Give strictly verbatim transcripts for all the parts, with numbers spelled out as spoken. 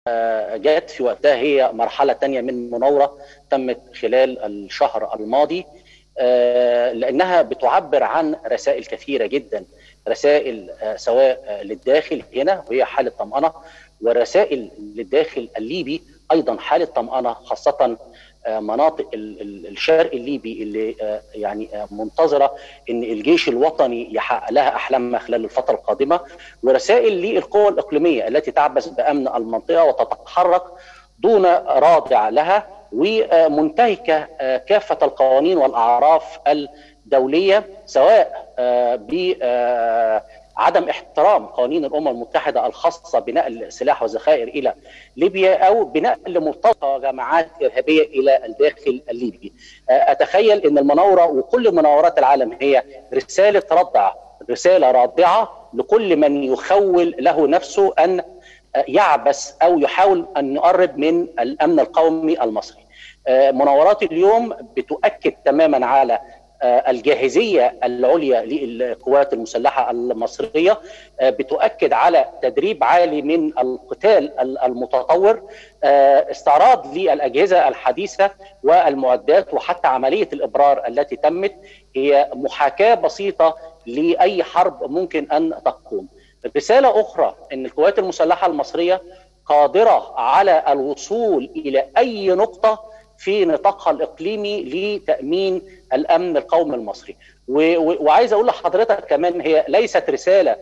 جاءت في وقتها هي مرحلة تانية من مناورة تمت خلال الشهر الماضي، لأنها بتعبر عن رسائل كثيرة جدا، رسائل سواء للداخل هنا وهي حالة طمأنة، ورسائل للداخل الليبي أيضا حالة طمأنة، خاصة مناطق الشرق الليبي اللي يعني منتظرة ان الجيش الوطني يحقق لها احلامها خلال الفتره القادمه، ورسائل للقوى الاقليميه التي تعبث بامن المنطقه وتتحرك دون رادع لها، ومنتهكه كافه القوانين والاعراف الدوليه، سواء ب عدم احترام قوانين الامم المتحده الخاصه بنقل سلاح وذخائر الى ليبيا، او بنقل مرتبطه جماعات ارهابيه الى الداخل الليبي. اتخيل ان المناوره وكل مناورات العالم هي رساله ردع، رساله رادعه لكل من يخول له نفسه ان يعبث او يحاول ان يقرب من الامن القومي المصري. مناورات اليوم بتؤكد تماما على الجاهزية العليا للقوات المسلحة المصرية، بتؤكد على تدريب عالي من القتال المتطور، استعراض للأجهزة الحديثة والمعدات، وحتى عملية الإبرار التي تمت هي محاكاة بسيطة لأي حرب ممكن أن تقوم. رسالة أخرى أن القوات المسلحة المصرية قادرة على الوصول إلى أي نقطة في نطاقها الإقليمي لتأمين الأمن القومي المصري. وعايز أقول لحضرتك كمان هي ليست رسالة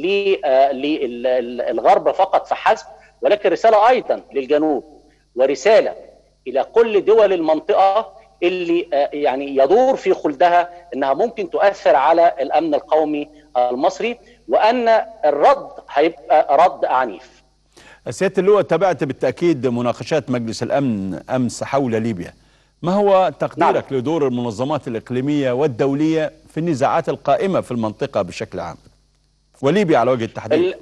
للغرب فقط فحسب، ولكن رسالة أيضا للجنوب، ورسالة إلى كل دول المنطقة اللي يعني يدور في خلدها أنها ممكن تؤثر على الأمن القومي المصري، وأن الرد هيبقى رد عنيف. سيادة اللواء، تابعت بالتأكيد مناقشات مجلس الأمن أمس حول ليبيا. ما هو تقديرك نعم. لدور المنظمات الإقليمية والدولية في النزاعات القائمة في المنطقة بشكل عام وليبيا على وجه التحديد؟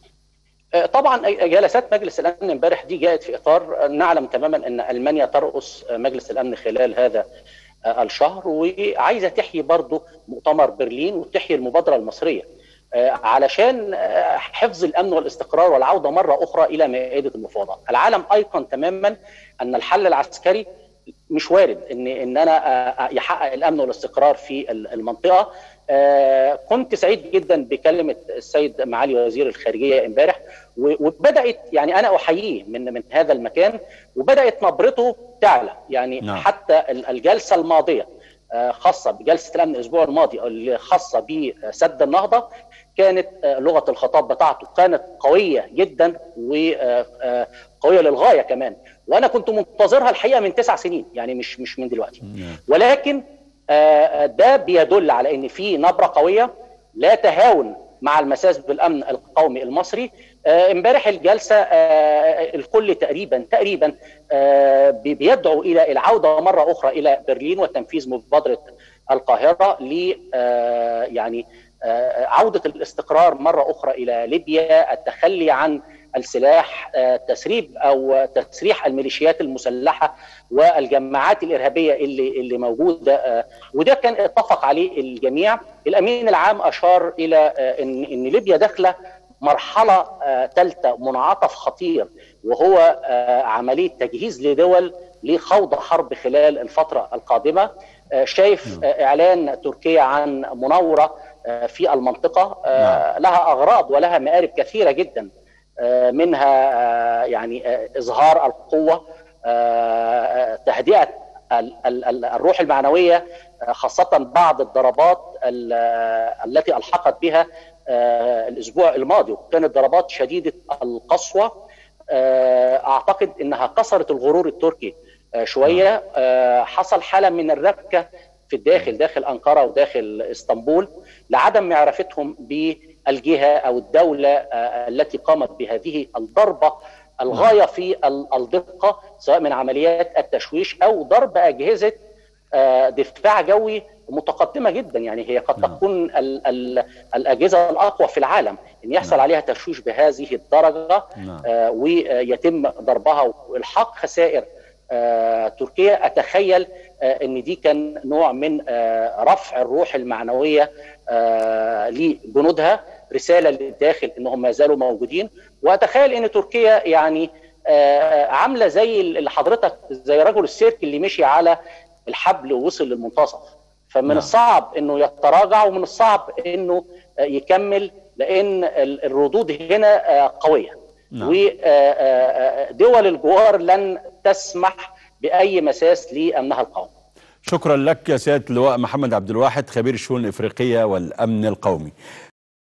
طبعا جلسات مجلس الأمن امبارح دي جاءت في إطار نعلم تماما أن ألمانيا ترأس مجلس الأمن خلال هذا الشهر، وعايزة تحيي برضه مؤتمر برلين وتحيي المبادرة المصرية علشان حفظ الامن والاستقرار والعوده مره اخرى الى مائده المفاوضات. العالم ايقن تماما ان الحل العسكري مش وارد ان ان انا يحقق الامن والاستقرار في المنطقه. كنت سعيد جدا بكلمه السيد معالي وزير الخارجيه امبارح، وبدات يعني انا احييه من من هذا المكان، وبدات نبرته تعلى يعني نعم. حتى الجلسه الماضيه خاصه بجلسه الامن الاسبوع الماضي اللي خاصه بسد النهضه، كانت لغه الخطاب بتاعته كانت قويه جدا وقويه للغايه كمان، وانا كنت منتظرها الحقيقه من تسع سنين، يعني مش مش من دلوقتي. ولكن ده بيدل على ان في نبره قويه، لا تهاون مع المساس بالامن القومي المصري. امبارح الجلسه الكل تقريبا تقريبا بيدعو الى العوده مره اخرى الى برلين وتنفيذ مبادره القاهره ل يعني عوده الاستقرار مره اخرى الى ليبيا، التخلي عن السلاح، تسريب او تسريح الميليشيات المسلحه والجماعات الارهابيه اللي اللي موجوده، وده كان اتفق عليه الجميع. الامين العام اشار الى ان ان ليبيا داخله مرحله ثالثه منعطف خطير، وهو عمليه تجهيز لدول لخوض حرب خلال الفتره القادمه. شايف اعلان تركيا عن مناوره في المنطقه لها اغراض ولها مآرب كثيره جدا، منها يعني اظهار القوه، تهدئه الروح المعنويه، خاصه بعض الضربات التي الحقت بها الاسبوع الماضي، وكانت ضربات شديده القسوه. اعتقد انها كسرت الغرور التركي شويه. حصل حاله من الربكه في الداخل، داخل انقره وداخل اسطنبول، لعدم معرفتهم بالجهه او الدوله التي قامت بهذه الضربه الغايه في الدقه، سواء من عمليات التشويش او ضرب اجهزه دفاع جوي متقدمه جدا. يعني هي قد تكون ال ال الاجهزه الاقوى في العالم ان يحصل عليها تشويش بهذه الدرجه ويتم ضربها والحاق خسائر تركيا. اتخيل ان دي كان نوع من رفع الروح المعنويه لجنودها، رساله للداخل انهم ما زالوا موجودين. واتخيل ان تركيا يعني عامله زي اللي حضرتك زي رجل السيرك اللي مشي على الحبل ووصل للمنتصف. فمن نعم. الصعب انه يتراجع ومن الصعب انه يكمل، لان الردود هنا قويه. نعم. ودول الجوار لن تسمح باي مساس لامنها القومي. شكرا لك يا سياده اللواء محمد عبد الواحد، خبير الشؤون الافريقيه والامن القومي.